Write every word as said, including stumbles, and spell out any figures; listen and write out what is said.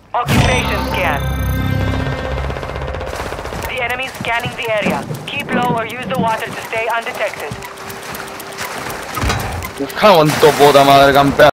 Occupation scan. The enemy is scanning the area. Keep low or use the water to stay undetected. Buscaba un topo de madre campeón.